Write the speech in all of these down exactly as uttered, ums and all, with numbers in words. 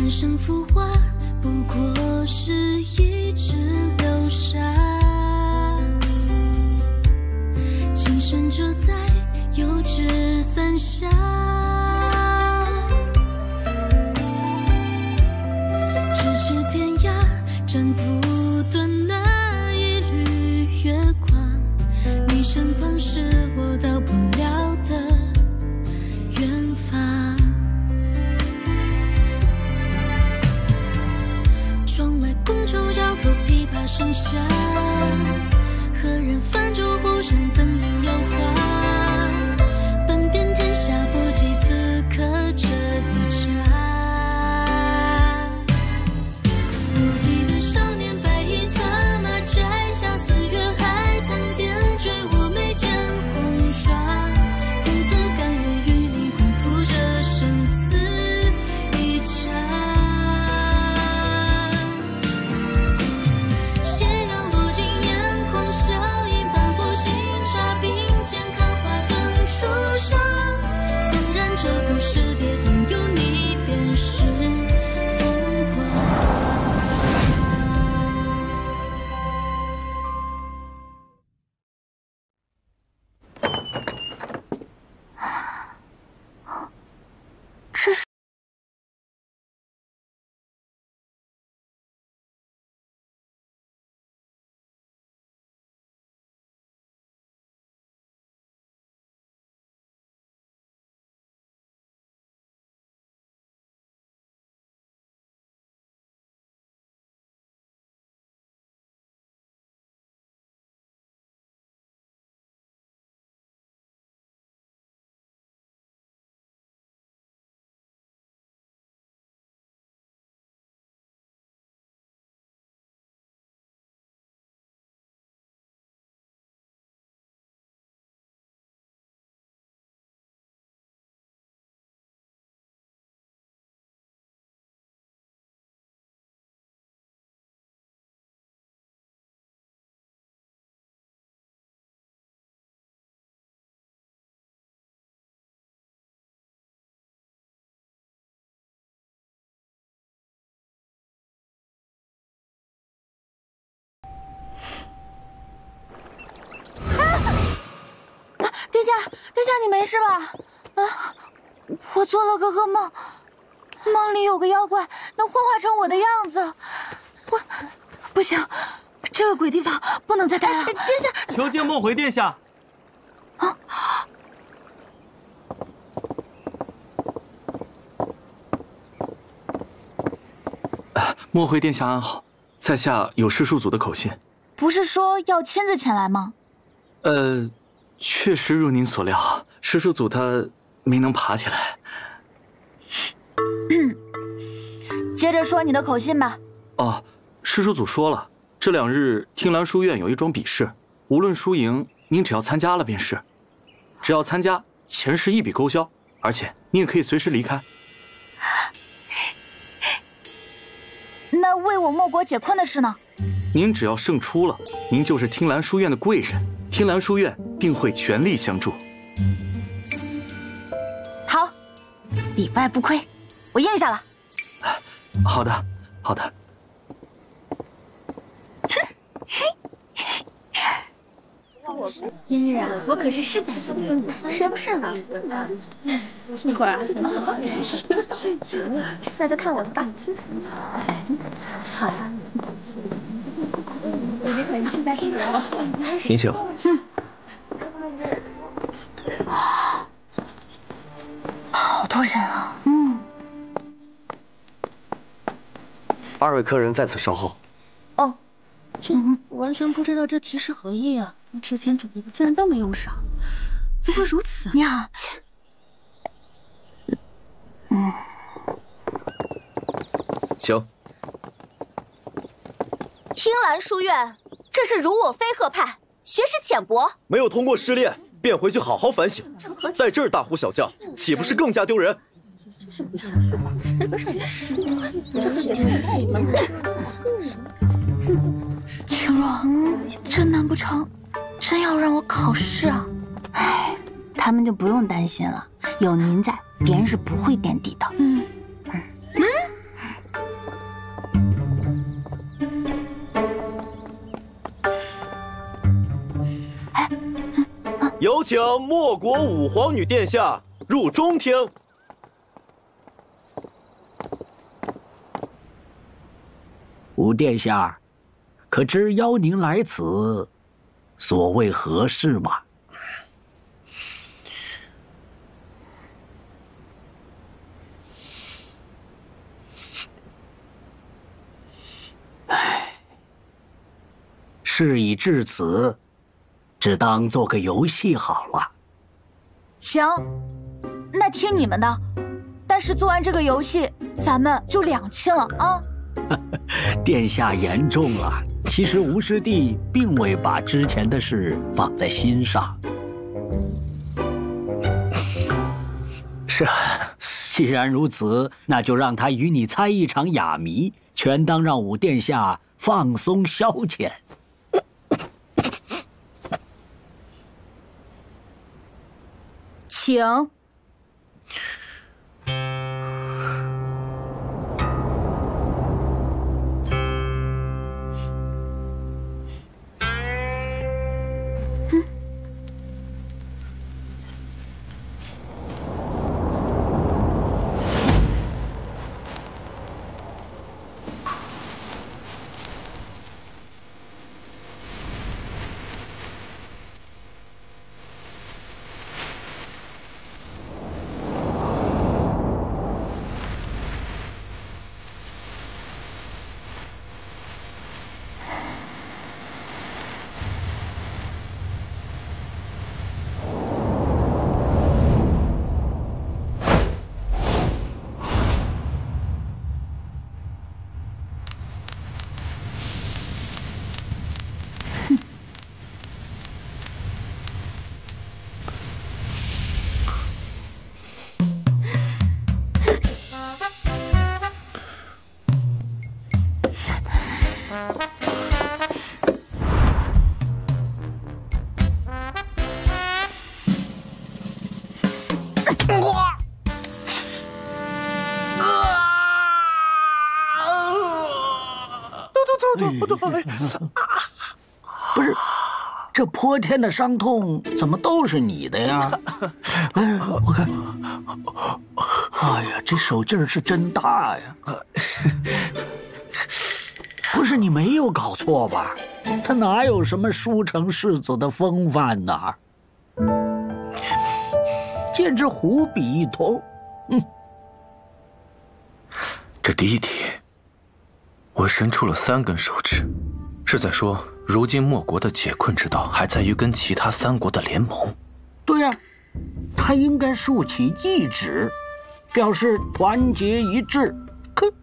半生浮华，不过是一直流沙。情深折在油纸伞下，咫尺天涯，斩不断那一缕月光。你身旁是我到不了的远方。窗外觥筹交错，琵琶声响，何人泛舟湖上，灯影摇晃，奔遍天下，不及此刻这一场。不羁的少年，白衣策马，摘下四月海棠，点缀我眉间红霜。从此甘愿与你共赴这生死一场。斜阳落尽眼眶，笑意半壶新茶，并肩看花灯初上。纵然这不是跌宕，有你便是风光。 这是殿下，殿下，你没事吧？啊，我做了个噩梦，梦里有个妖怪能幻化成我的样子。我不行，这个鬼地方不能再待了。殿下， 求见梦回殿下。 啊！ 梦回殿下安好，在下有师叔祖的口信。 不是说要亲自前来吗？ 呃。确实如您所料，师叔祖他没能爬起来。 接着说你的口信吧。 哦，师叔祖说了，这两日听兰书院有一桩比试，无论输赢，您只要参加了便是。只要参加，钱是一笔勾销，而且你也可以随时离开。 那为我莫国解困的事呢？ 您只要胜出了，您就是听兰书院的贵人。听兰书院定会全力相助。 好，里外不亏，我应下了。 好的，好的。 今日啊，我可是势在必得，谁不是呢？一会儿啊，那就看我的吧。好呀。我这可是势在必得。 你请。 嗯。好多人啊。嗯。 二位客人在此稍后。 哦。这完全不知道这题是何意啊！之前准备的竟然都没用上，怎么如此？ 你好。嗯。 请。 听兰书院，这是如我非鹤派，学识浅薄， 没有通过试炼，便回去好好反省。在这儿大呼小叫，岂不是更加丢人？ 真是不像话！不是就是得清醒嘛。 青若，这难不成真要让我考试啊？哎，他们就不用担心了，有您在，别人是不会垫底的。嗯嗯嗯。 有请莫国五皇女殿下入中厅。 五殿下，可知邀您来此，所谓何事吗？唉，事已至此，只当做个游戏好了。 行，那听你们的。但是做完这个游戏，咱们就两清了啊！ 殿下言重了。其实吴师弟并未把之前的事放在心上。是啊，既然如此，那就让他与你猜一场哑谜，全当让武殿下放松消遣。 请。 不是，这泼天的伤痛怎么都是你的呀？哎，我看，哎呀，这手劲儿是真大呀！不是你没有搞错吧？他哪有什么书成世子的风范呢？简直虎笔一通。嗯， 这第一题，我伸出了三根手指，是在说如今莫国的解困之道还在于跟其他三国的联盟。 对呀、啊，他应该竖起一指，表示团结一致。可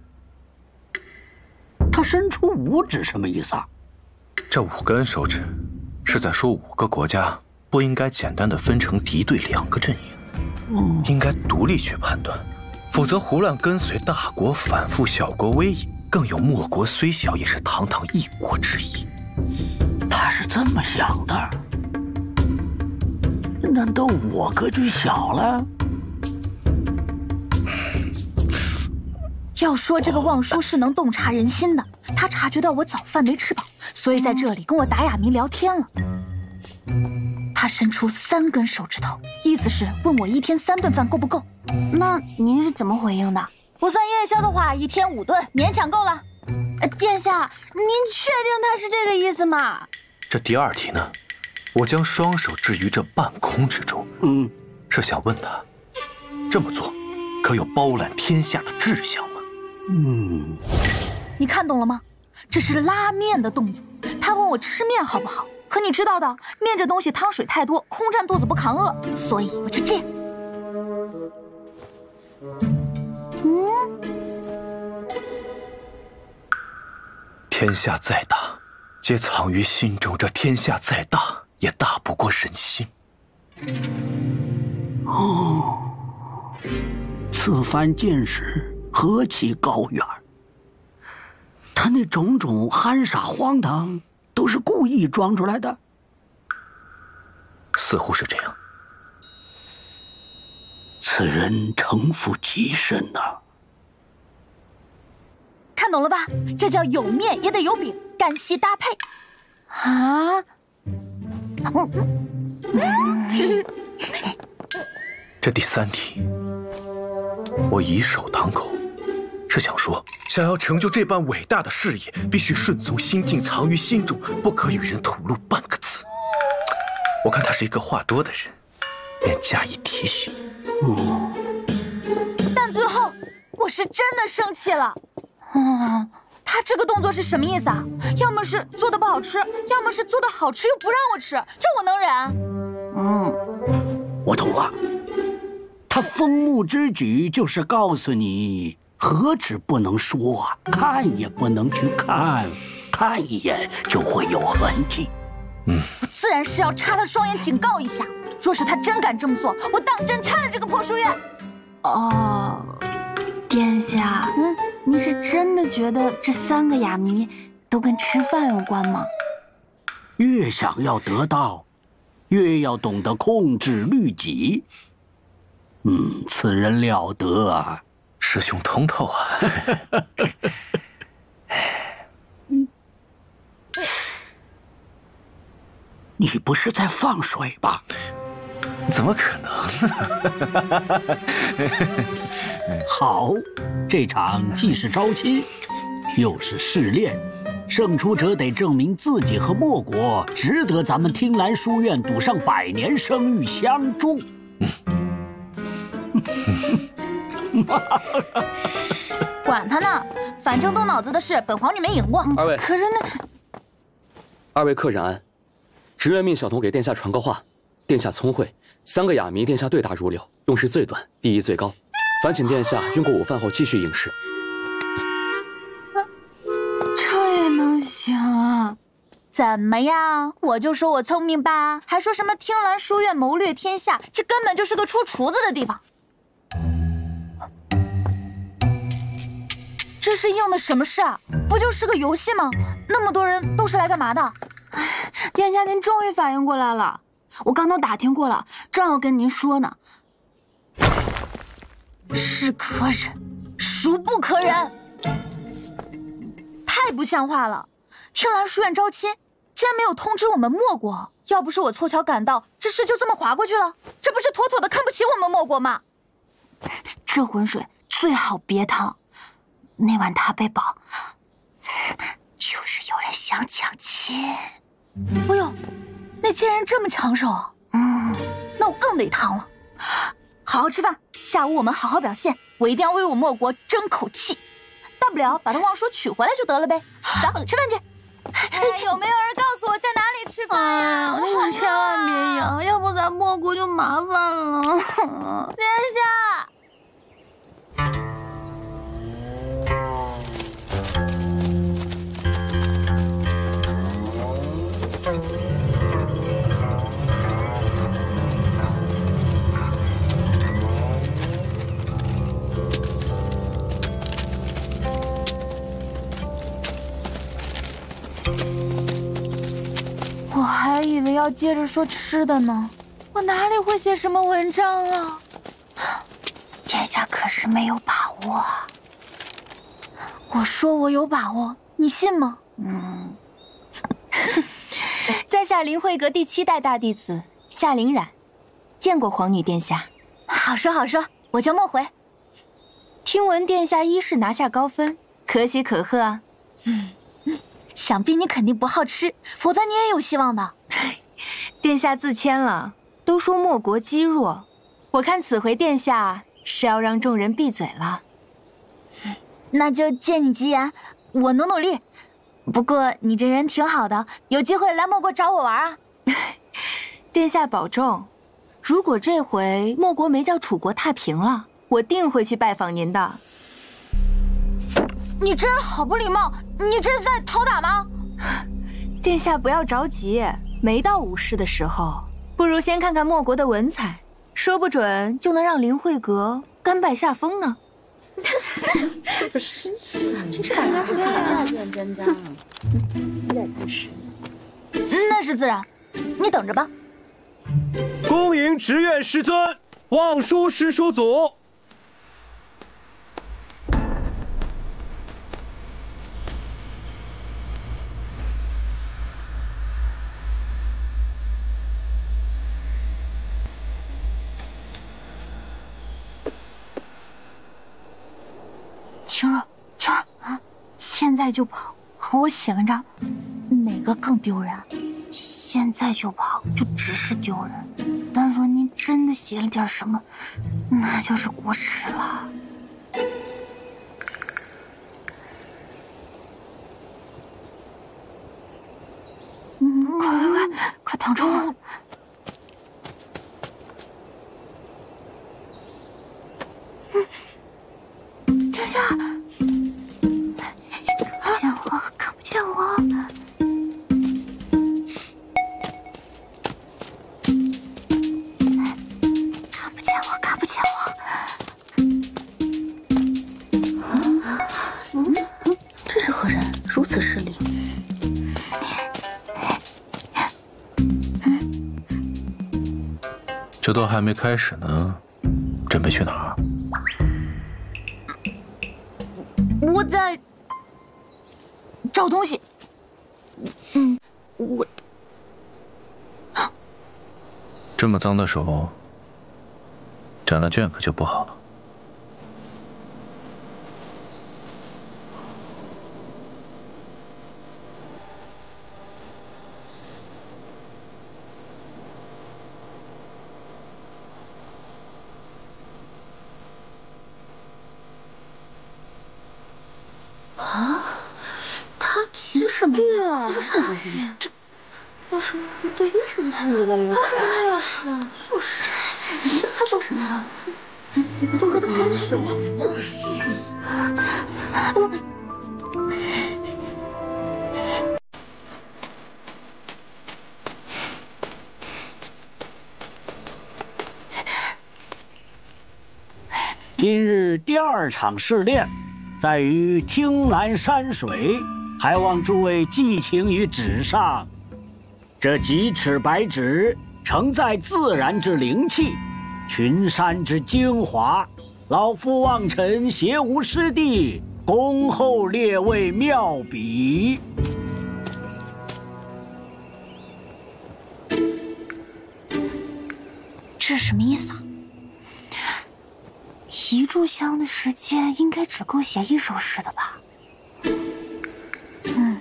他伸出五指什么意思啊？ 这五根手指，是在说五个国家不应该简单的分成敌对两个阵营，嗯，应该独立去判断，否则胡乱跟随大国反复小国威仪，更有莫国虽小也是堂堂一国之意。 他是这么想的？难道我格局小了？ 要说这个望舒是能洞察人心的，他察觉到我早饭没吃饱，所以在这里跟我打哑谜聊天了。他伸出三根手指头，意思是问我一天三顿饭够不够。 那您是怎么回应的？ 不算夜宵的话，一天五顿勉强够了。呃，殿下，您确定他是这个意思吗？ 这第二题呢，我将双手置于这半空之中，嗯，是想问他，这么做可有包揽天下的志向吗？ 嗯， 你看懂了吗？这是拉面的动作。他问我吃面好不好，可你知道的，面这东西汤水太多，空占肚子不扛饿，所以我就这样。嗯， 天下再大，皆藏于心中。这天下再大，也大不过人心。 哦，此番见识何其高远！他那种种憨傻荒唐，都是故意装出来的。 似乎是这样。 此人城府极深呐、啊。 看懂了吧？这叫有面也得有饼，干系搭配。啊？嗯嗯。 这第三题，我以手挡口，是想说，想要成就这般伟大的事业，必须顺从心境，藏于心中，不可与人吐露半个字。我看他是一个话多的人，便加以提醒。 嗯，但最后我是真的生气了。嗯，他这个动作是什么意思啊？要么是做的不好吃，要么是做的好吃又不让我吃，这我能忍？ 嗯，我懂了。他枫木之举就是告诉你，何止不能说啊，看也不能去看，看一眼就会有痕迹。 嗯， 我自然是要插他双眼警告一下。若是他真敢这么做，我当真拆了这个破书院。 哦，殿下，嗯，你是真的觉得这三个哑谜都跟吃饭有关吗？ 越想要得到，越要懂得控制律己。嗯，此人了得啊！ 师兄通透啊！ 你不是在放水吧？ 怎么可能？ 好，这场既是招亲，又是试炼，胜出者得证明自己和莫国值得咱们听兰书院赌上百年声誉相助。 管他呢，反正动脑子的事，本皇女没赢过。 二位， 可是那二位客人安。职员命小童给殿下传个话，殿下聪慧，三个哑谜殿下对答如流，用时最短，第一最高。烦请殿下用过午饭后继续应试。 这也能行啊？怎么样？我就说我聪明吧，还说什么听兰书院谋略天下，这根本就是个出厨子的地方。这是应的什么事啊？不就是个游戏吗？那么多人都是来干嘛的？ 殿下，您终于反应过来了，我刚都打听过了，正要跟您说呢。 是可忍，孰不可忍！太不像话了！听兰书院招亲，竟然没有通知我们莫国。要不是我凑巧赶到，这事就这么划过去了。这不是妥妥的看不起我们莫国吗？ 这浑水最好别趟。那晚他被保，就是有人想抢亲。 哎呦，那贱人这么抢手，嗯，那我更得趟了。好好吃饭，下午我们好好表现，我一定要为我莫国争口气。大不了把他忘书取回来就得了呗。走，吃饭去。哎，有没有人告诉我在哪里吃饭呀？ 哎呀，你可千万别扬，要不咱莫国就麻烦了。 殿下。我还以为要接着说吃的呢，我哪里会写什么文章啊？ 殿下可是没有把握啊。 我说我有把握，你信吗？ 嗯。 在下灵慧阁第七代大弟子夏灵染，见过皇女殿下。 好说好说，我叫莫回。 听闻殿下一试拿下高分，可喜可贺啊。 嗯。想必你肯定不好吃，否则你也有希望的。 殿下自谦了，都说莫国积弱，我看此回殿下是要让众人闭嘴了。 那就借你吉言，我努努力。不过你这人挺好的，有机会来莫国找我玩啊。 殿下保重。如果这回莫国没叫楚国太平了，我定会去拜访您的。 你这人好不礼貌，你这是在讨打吗？ 殿下不要着急，没到无事的时候，不如先看看莫国的文采，说不准就能让灵慧阁甘拜下风呢。 是不是？这感觉是下见真章，有点太实。 那是自然，你等着吧。 恭迎职院师尊，望书师叔祖。 晴儿，晴儿啊，现在就跑和我写文章，哪个更丢人？现在就跑就只是丢人，但若您真的写了点什么，那就是国耻了。嗯，快快快，快躺着我！嗯，殿下，看不见我，看不见我。看不见我，看不见我。嗯嗯，这是何人？如此失礼。 这都还没开始呢，准备去哪儿？ 我在找东西。嗯，我这么脏的手，沾了卷可就不好了。 啊，他凭什么？对啊，这什么呀？这要是对，为什么他有在这？对呀，是，就是，他说什么？都和他关系了。 今日第二场试炼。在于听兰山水，还望诸位寄情于纸上。这几尺白纸承载自然之灵气，群山之精华。老夫望臣携无师弟，恭候列位妙笔。 这是什么意思啊？一炷香的时间应该只够写一首诗的吧？ 嗯，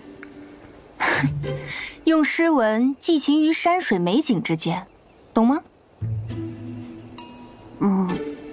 用诗文寄情于山水美景之间，懂吗？ 嗯。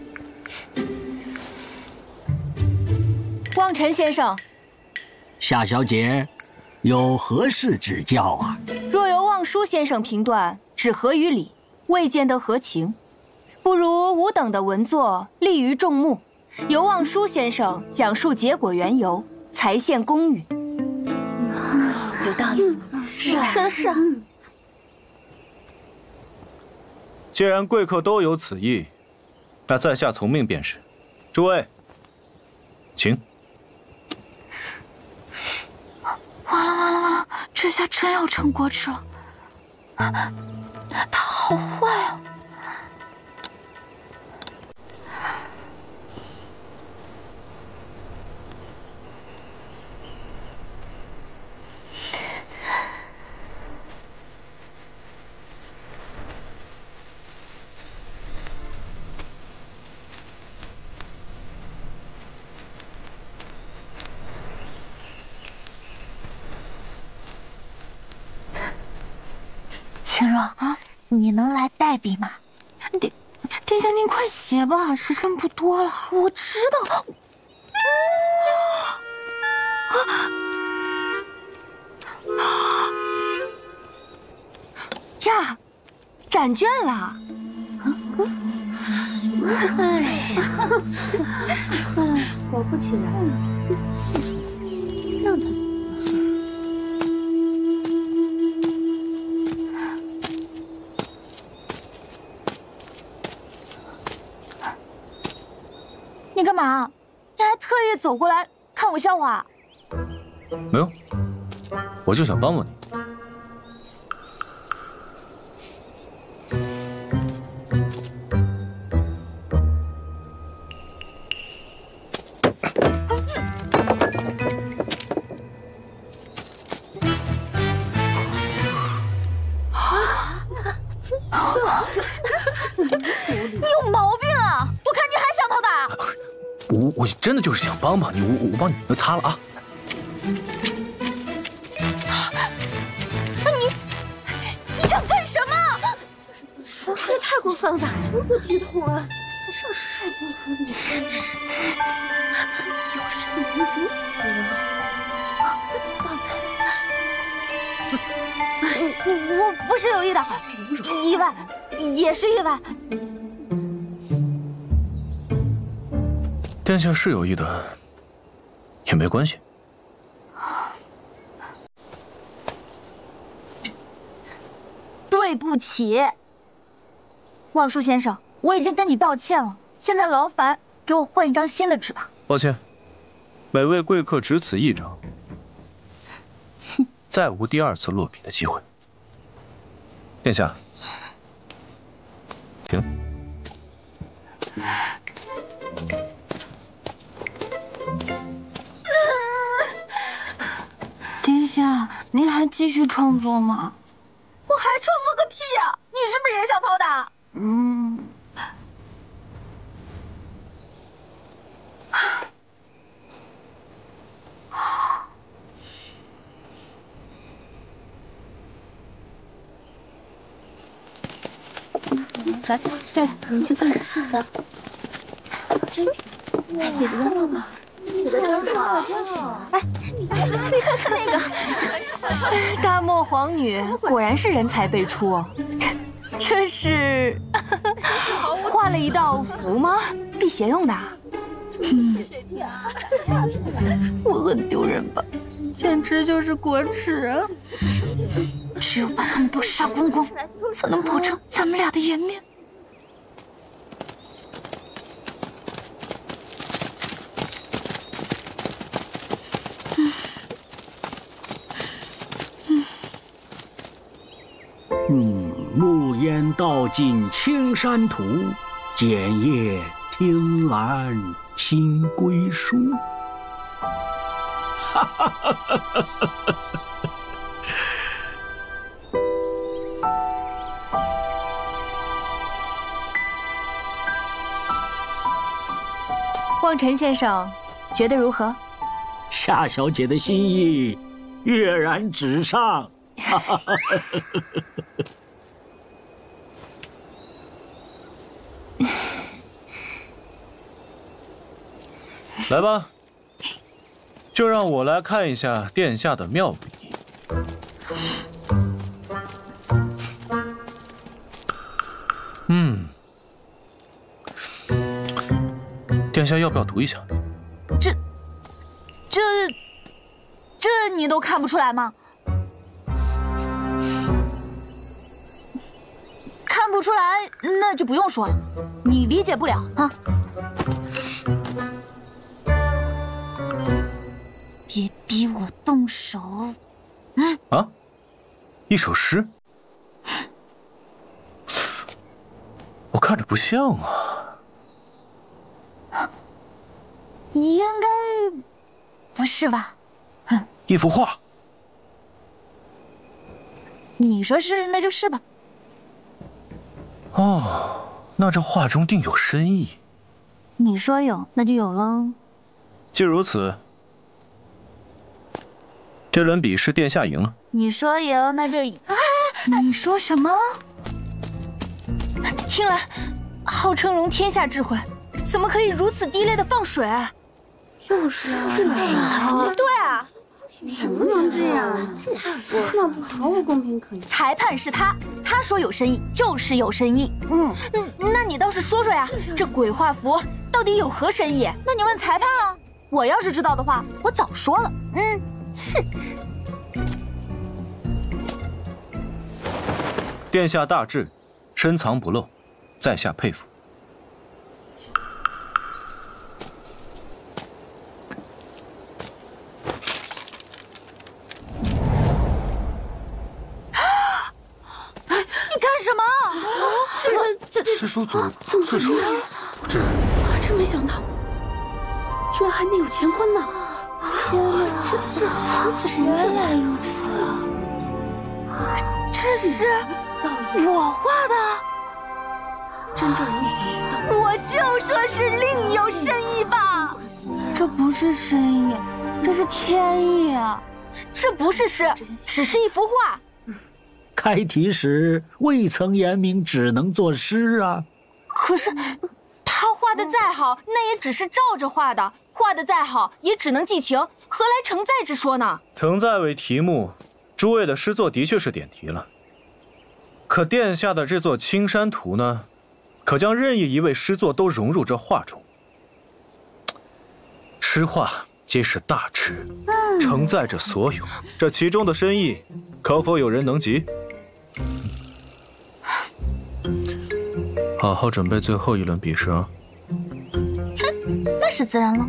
望尘先生， 夏小姐，有何事指教啊？ 若由望舒先生评断，只合于理，未见得合情。不如吾等的文作立于众目，由望舒先生讲述结果缘由，才现公允。 有道理，是啊，说的是啊。 既然贵客都有此意，那在下从命便是。诸位，请。 完了完了完了，这下真要成国耻了。他好坏啊！秦若啊，你能来代笔吗？殿殿下，您快写吧，时辰不多了。我知道。 呀，展卷了！ 哎呀，果不其然，让他。 你干嘛？你还特意走过来看我笑话？ 没有，我就想帮帮你。 你有毛病啊！我看你还想讨打。 我我真的就是想帮帮你，我我帮你就擦了啊。 你你想干什么？ 这也太过分了吧！什么不激动啊？还上晒金河里，真是。有人怎么能如此啊？放开！ 我我不是有意的，意外，也是意外。 殿下是有意的，也没关系。 对不起，望舒先生，我已经跟你道歉了，现在劳烦给我换一张新的纸吧。 抱歉，每位贵客只此一张，再无第二次落笔的机会。殿下，请。 殿下，您还继续创作吗？我还创作个屁呀！你是不是也想偷打？嗯。 走走，对，你去看看，走。真，还记得了吗？写的真好，真好。哎，你看，你看看那个， 大漠皇女果然是人才辈出哦。这这是画了一道符吗？辟邪用的。 嗯，我很丢人吧？简直就是国耻啊！只有把他们都杀光光，才能保证咱们俩的颜面。 嗯，暮烟道尽青山图，剪叶听兰心归书。哈哈哈哈哈哈！ 望尘先生，觉得如何？ 夏小姐的心意跃然纸上。哈哈哈哈哈！ 来吧，就让我来看一下殿下的妙笔。嗯，殿下要不要读一下？ 这、这、这你都看不出来吗？看不出来，那就不用说了，你理解不了啊。别逼我动手。嗯啊，一首诗，我看着不像啊。 应该不是吧？哼， 一幅画。 你说是，那就是吧。 哦，那这画中定有深意。 你说有，那就有喽。 既如此，这轮比试殿下赢了。 你说有，那就赢。你说什么？ 听来，号称容天下智慧，怎么可以如此低劣的放水？ 就是啊，就是啊，对啊，怎么能这样？那不毫无公平可言。 裁判是他，他说有深意就是有深意。嗯嗯，那你倒是说说呀，这鬼画符到底有何深意？那你问裁判啊。我要是知道的话，我早说了。嗯，哼。 殿下大志，深藏不露，在下佩服。 你干什么？这个这师叔祖怎么罪首，不知。 真没想到，居然还内有乾坤呢！天哪，这这如此神奇！原来如此， 这是我画的， 真叫人意想不到。 我就说是另有深意吧。 这不是神意，这是天意啊！ 这不是诗，只是一幅画。 开题时未曾言明，只能作诗啊。 可是，他画的再好，那也只是照着画的；画的再好，也只能寄情，何来承载之说呢？ 承载为题目，诸位的诗作的确是点题了。可殿下的这座青山图呢，可将任意一位诗作都融入这画中。诗画皆是大池，承载着所有，这其中的深意，可否有人能及？好好准备最后一轮比试啊！ 那是自然了。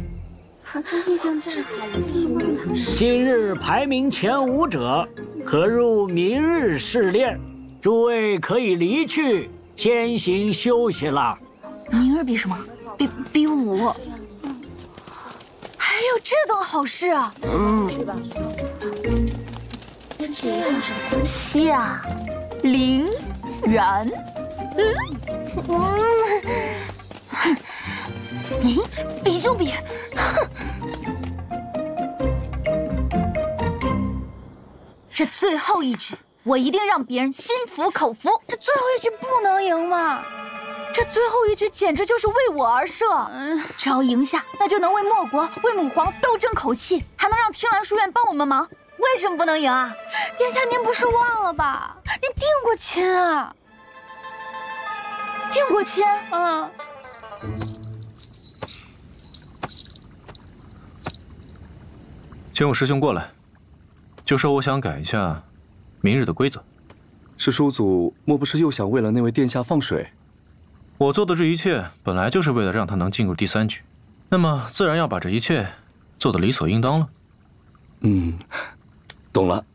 今日排名前五者，可入明日试炼。诸位可以离去，先行休息了。 明日比什么？比比武？还有这等好事啊！嗯。夏凌然，嗯嗯，嗯，比就比，哼。这最后一局。我一定让别人心服口服。这最后一局不能赢嘛！这最后一局简直就是为我而设。嗯，只要赢下，那就能为莫国、为母皇斗争口气，还能让天蓝书院帮我们忙。为什么不能赢啊？殿下，您不是忘了吧？您定过亲啊！定过亲？嗯。 请我师兄过来，就说我想改一下明日的规则。 师叔祖莫不是又想为了那位殿下放水？ 我做的这一切本来就是为了让他能进入第三局，那么自然要把这一切做得理所应当了。 嗯，懂了。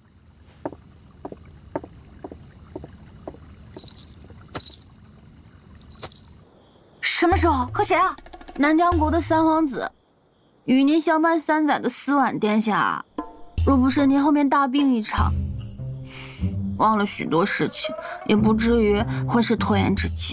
什么时候？和谁啊？南疆国的三皇子，与您相伴三载的思婉殿下，若不是您后面大病一场，忘了许多事情，也不至于会是拖延至今。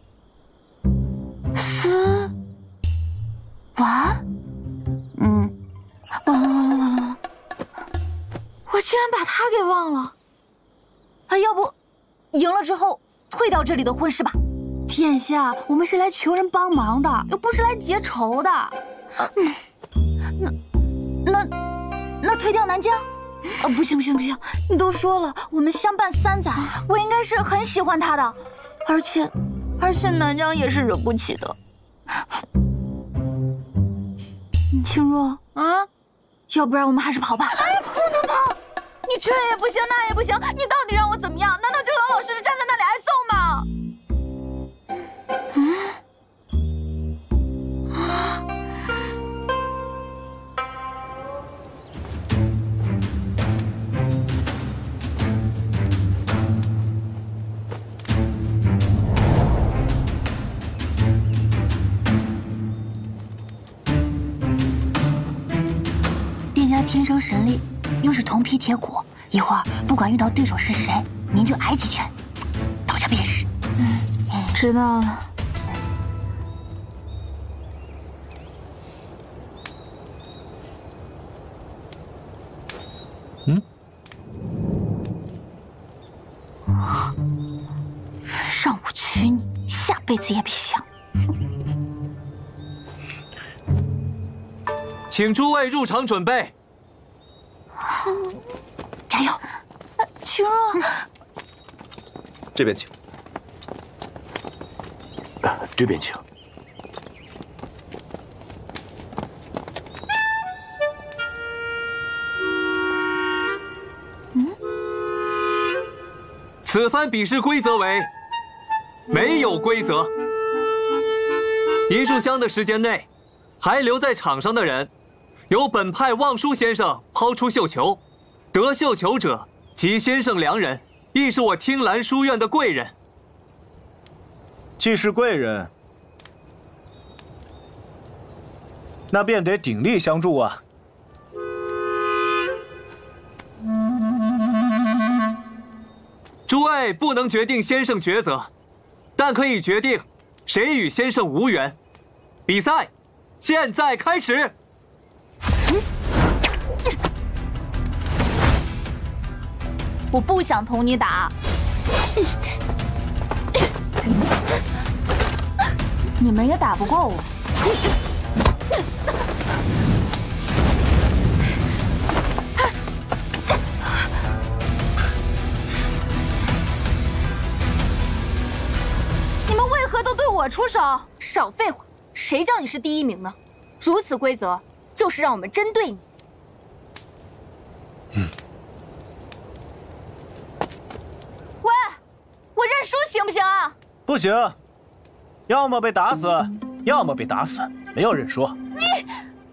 思婉，嗯，完了完了完了完了，我竟然把他给忘了。啊，要不赢了之后退掉这里的婚事吧？殿下，我们是来求人帮忙的，又不是来结仇的。嗯，那那那退掉南疆？啊，不行不行不行！你都说了，我们相伴三载，我应该是很喜欢他的，而且而且南疆也是惹不起的。青若，啊，要不然我们还是跑吧。哎，不能跑！你这也不行，那也不行，你到底让我怎么样？难道就老老实实站在那里挨揍吗？嗯。殿下天生神力，又是铜皮铁骨，一会儿不管遇到对手是谁，您就挨几拳，倒下便是。嗯，知道了。 嗯， 让我娶你，下辈子也别想。 请诸位入场准备。 加油，青若， 这边请。 这边请。 嗯，此番比试规则为：没有规则。一炷香的时间内，还留在场上的人，由本派望舒先生抛出绣球，得绣球者即先生良人，亦是我听兰书院的贵人。 既是贵人，那便得鼎力相助啊！ 诸位不能决定先生抉择，但可以决定谁与先生无缘。比赛现在开始。 我不想同你打。你们也打不过我。 你们为何都对我出手？少废话！谁叫你是第一名呢？如此规则，就是让我们针对你。 嗯。 喂，我认输行不行啊？ 不行，要么被打死，要么被打死，没有认输。 你。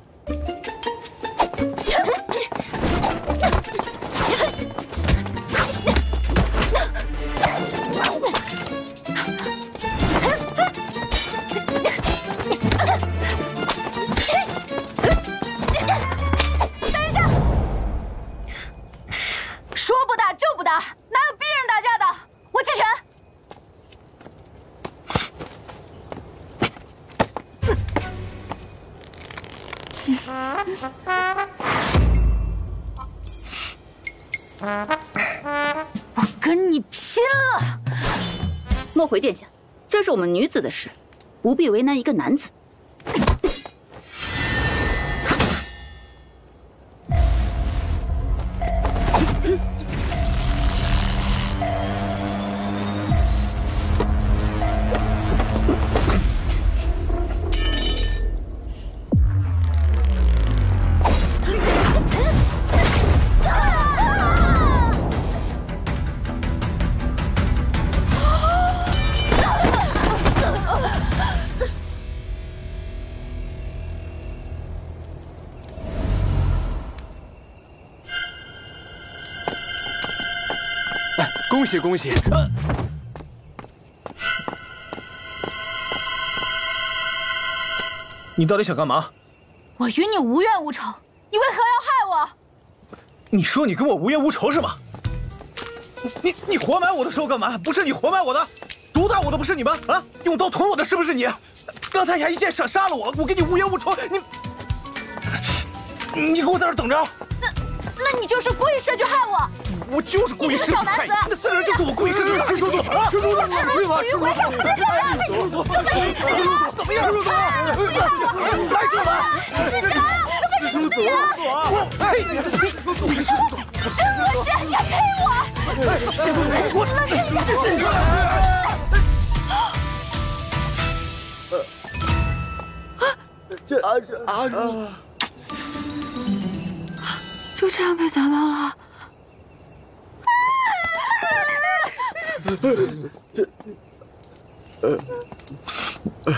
我跟你拼了！ 莫回殿下，这是我们女子的事，不必为难一个男子。 恭喜恭喜！ 呃、你到底想干嘛？ 我与你无冤无仇，你为何要害我？ 你说你跟我无冤无仇是吗？你你活埋我的时候干嘛？不是你活埋我的，毒打我的不是你吗？啊，用刀捅我的是不是你？刚才你还一箭射杀了我，我跟你无冤无仇，你你给我在这等着！ 那那你就是故意设局害我！ 我就是故意设局害你！那四个人就是我故意设局害你！师叔祖，师叔祖，师叔祖，师叔祖，师叔祖，怎么样？师叔祖，来这吧！师叔祖，我呸！师叔祖，师叔祖， 真恶心！你黑我！ 我师叔祖， 这啊这啊！ 就这样被砸到了。 这，呃，呃，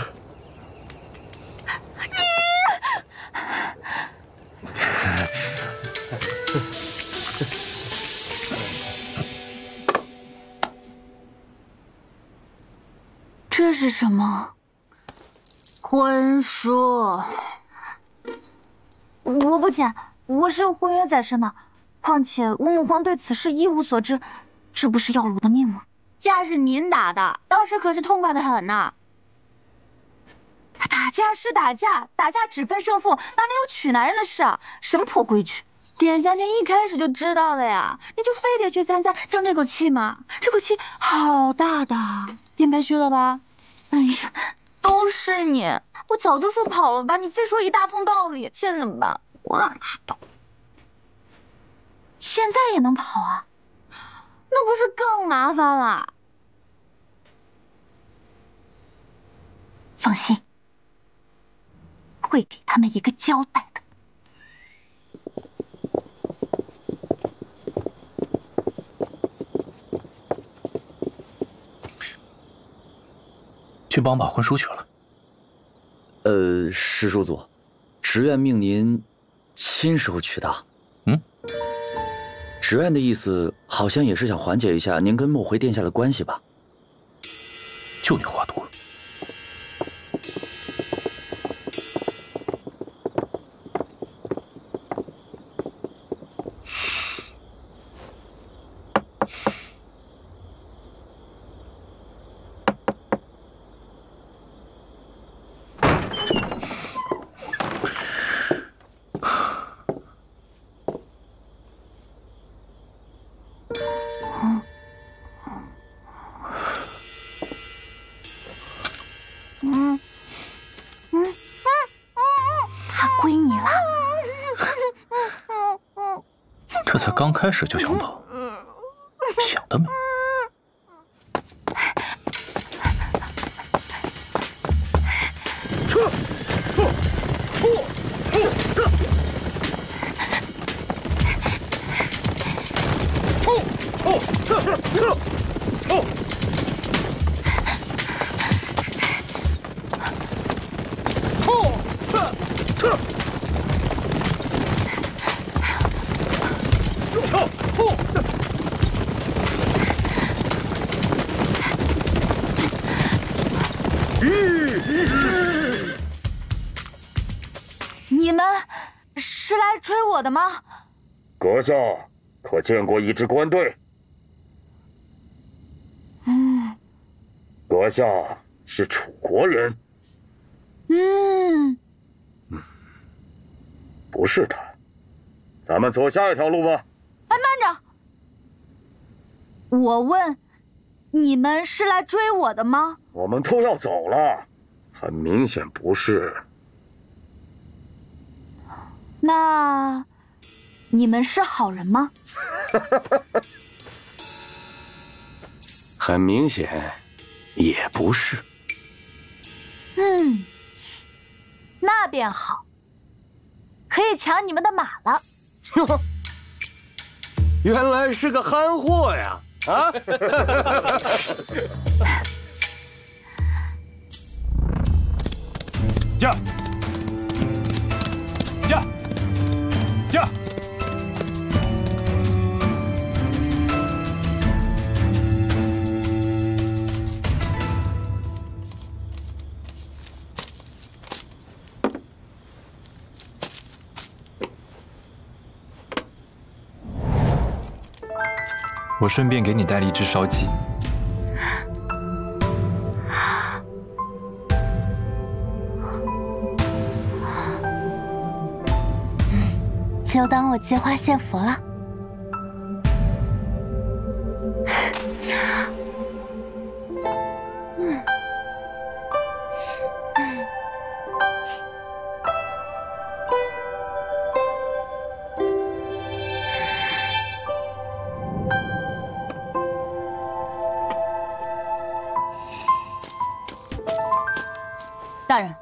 这是什么？婚书。我不签，我是有婚约在身的。况且吴母皇对此事一无所知，这不是要了我的命吗？架是您打的，当时可是痛快的很呐。打架是打架，打架只分胜负，哪里有娶男人的事啊？什么破规矩！殿下，您一开始就知道了呀，你就非得去参加争这口气嘛？这口气好大的，殿白虚了吧？哎呀，都是你，我早就说跑了吧，你非说一大通道理，现在怎么办？我哪知道？现在也能跑啊？那不是更麻烦了？放心，会给他们一个交代的。 去帮把婚书取了。 呃，师叔祖，职院命您亲手取的。 嗯。 职院的意思好像也是想缓解一下您跟莫回殿下的关系吧？ 就你话多。 这才刚开始就想跑，想得美！ 撤！不不不！撤！撤！哦！撤撤撤！哦！ 你们是来追我的吗？ 阁下可见过一支官队？ 嗯。 阁下是楚国人？ 嗯。 嗯，不是他。咱们走下一条路吧。 哎，慢着！我问，你们是来追我的吗？ 我们都要走了，很明显不是。 那你们是好人吗？ 很明显，也不是。 嗯，那便好，可以抢你们的马了。 原来是个憨货呀！啊！ 驾！驾！ 驾！ 我顺便给你带了一只烧鸡。 就当我借花献佛了。嗯。 大人。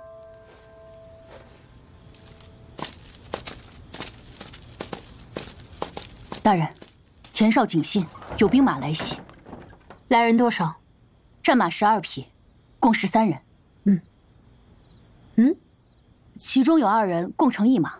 大人，前哨警信，有兵马来袭。 来人多少？ 战马十二匹，共十三人。 嗯。嗯， 其中有二人共乘一马。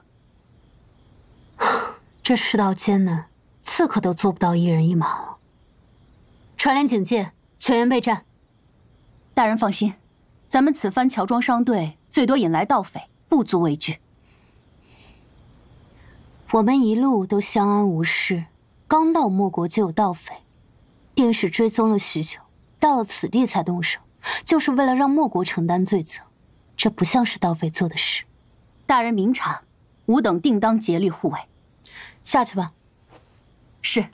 这世道艰难，刺客都做不到一人一马了。传令警戒，全员备战。 大人放心，咱们此番乔装商队，最多引来盗匪，不足为惧。 我们一路都相安无事，刚到莫国就有盗匪，定是追踪了许久，到了此地才动手，就是为了让莫国承担罪责。这不像是盗匪做的事。 大人明察，吾等定当竭力护卫。 下去吧。 是。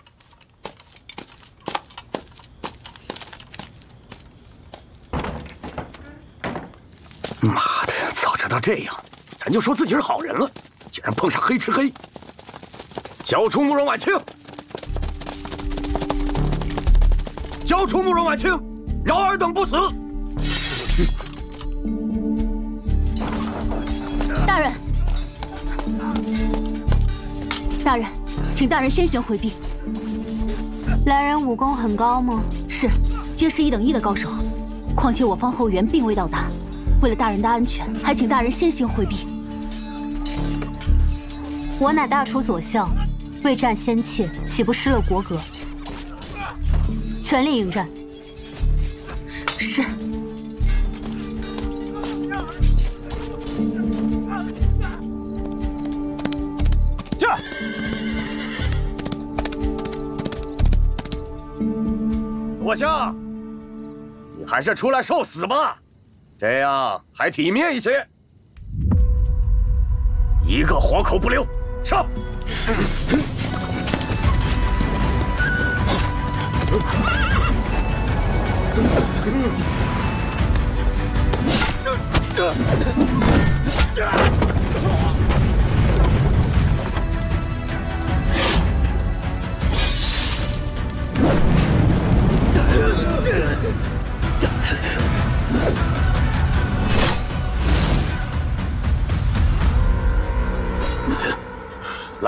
妈的，早知道这样，咱就说自己是好人了，竟然碰上黑吃黑。 交出慕容婉清！交出慕容婉清，饶尔等不死！ 大人，大人，请大人先行回避。 来人武功很高吗？ 是，皆是一等一的高手。况且我方后援并未到达，为了大人的安全，还请大人先行回避。 我乃大楚左相。 未战先怯，岂不失了国格？全力迎战。 是。 驾！左相，你还是出来受死吧，这样还体面一些。一个活口不留，上！ 大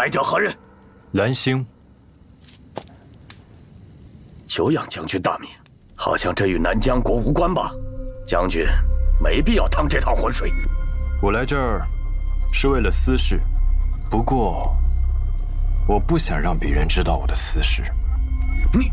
来者何人？ 蓝星。 久仰将军大名，好像这与南疆国无关吧？将军没必要趟这趟浑水。 我来这儿是为了私事，不过我不想让别人知道我的私事。 你。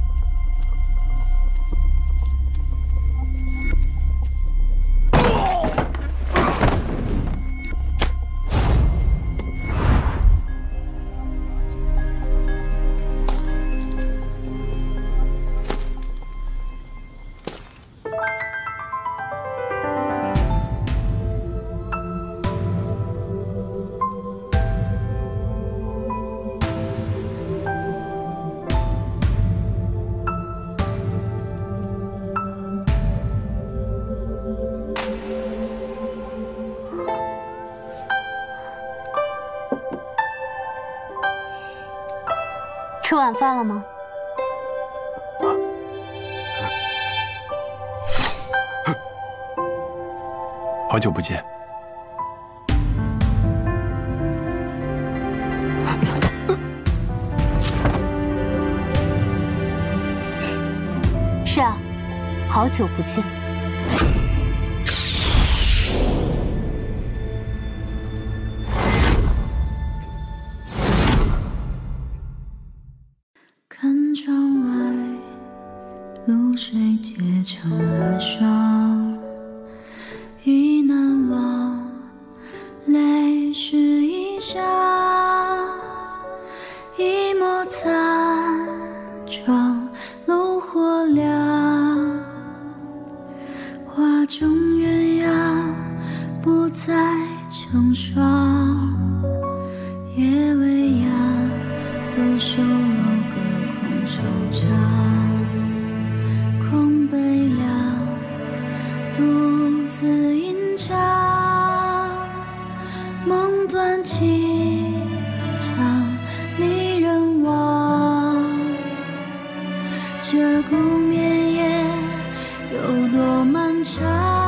吃晚饭了吗？ 好久不见。 是啊，好久不见。 看窗外，露水结成了霜，已难忘，泪湿衣裳，一抹残妆，炉火亮，画中鸳鸯不再成双，夜未央，独守楼阁。 惆怅，空悲凉，独自吟唱。梦断情长，离人亡。这顾绵夜有多漫长？